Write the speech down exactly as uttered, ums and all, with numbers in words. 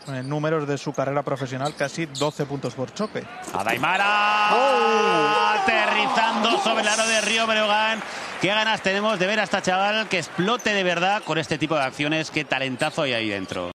en números de su carrera profesional, casi doce puntos por choque. Adaimara ¡Oh! aterrizando sobre el aro de Río Breogán. Qué ganas tenemos de ver a esta chaval que explote de verdad con este tipo de acciones. Qué talentazo hay ahí dentro.